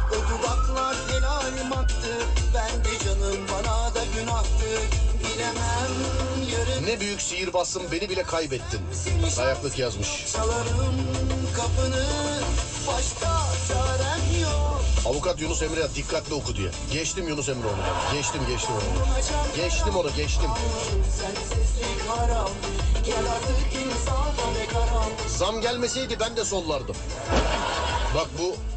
O dudaklar helalim aktı. Ben de canım, bana da günahtı. Bilemem yarın. Ne büyük sihirbazsın, beni bile kaybettin. Dayaklık yazmış. Çalarım kapını, başka çarem yok. Avukat Yunus Emre dikkatli oku diye. Geçtim Yunus Emre onu. Geçtim onu. Geçtim onu, geçtim. Sensizlik haram. Gel artık insafla be karam. Zam gelmeseydi ben de sollardım. Bak bu